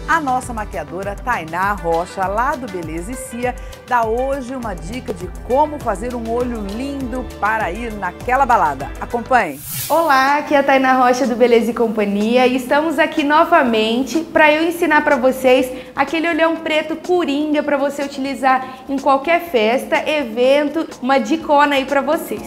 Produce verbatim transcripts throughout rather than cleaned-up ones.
A nossa maquiadora Tainá Rocha, lá do Beleza e Cia, dá hoje uma dica de como fazer um olho lindo para ir naquela balada. Acompanhe! Olá, aqui é a Tainá Rocha do Beleza e Companhia e estamos aqui novamente para eu ensinar para vocês aquele olhão preto coringa para você utilizar em qualquer festa, evento, uma dicona aí para vocês.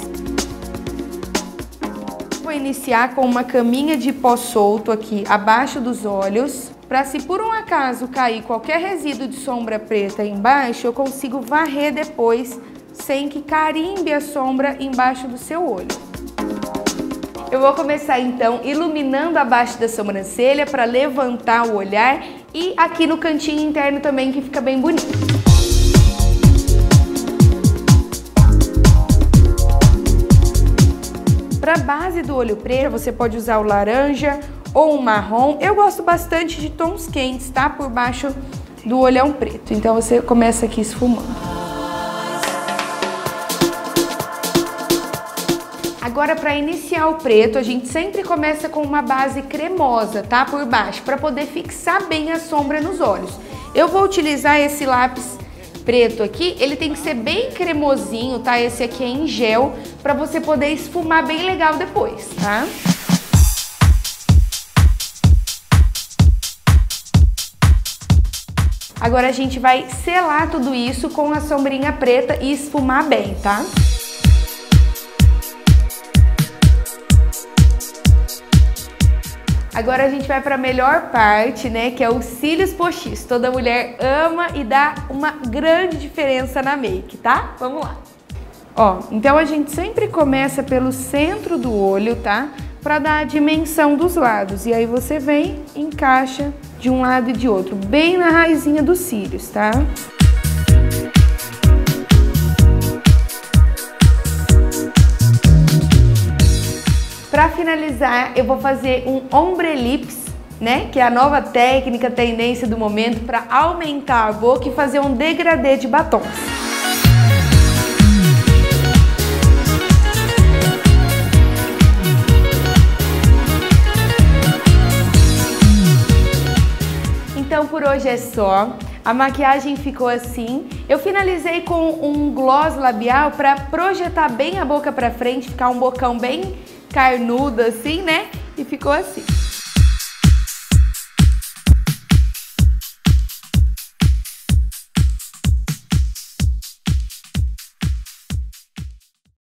Vou iniciar com uma caminha de pó solto aqui abaixo dos olhos, para se por um acaso cair qualquer resíduo de sombra preta embaixo, eu consigo varrer depois sem que carimbe a sombra embaixo do seu olho. Eu vou começar então iluminando abaixo da sobrancelha para levantar o olhar e aqui no cantinho interno também, que fica bem bonito. Para a base do olho preto, você pode usar o laranja ou o marrom. Eu gosto bastante de tons quentes, tá? Por baixo do olhão preto. Então você começa aqui esfumando. Agora, para iniciar o preto, a gente sempre começa com uma base cremosa, tá? Por baixo, para poder fixar bem a sombra nos olhos. Eu vou utilizar esse lápis preto aqui, ele tem que ser bem cremosinho, tá? Esse aqui é em gel, para você poder esfumar bem legal depois, tá? Agora a gente vai selar tudo isso com a sombrinha preta e esfumar bem, tá? Agora a gente vai para a melhor parte, né, que é os cílios postiços. Toda mulher ama e dá uma grande diferença na make, tá? Vamos lá. Ó, então a gente sempre começa pelo centro do olho, tá? Para dar a dimensão dos lados. E aí você vem e encaixa de um lado e de outro, bem na raizinha dos cílios, tá? Para finalizar, eu vou fazer um ombrelips, né? Que é a nova técnica, tendência do momento para aumentar a boca e fazer um degradê de batons. Então por hoje é só, a maquiagem ficou assim. Eu finalizei com um gloss labial para projetar bem a boca para frente, ficar um bocão bem carnudo assim, né? E ficou assim.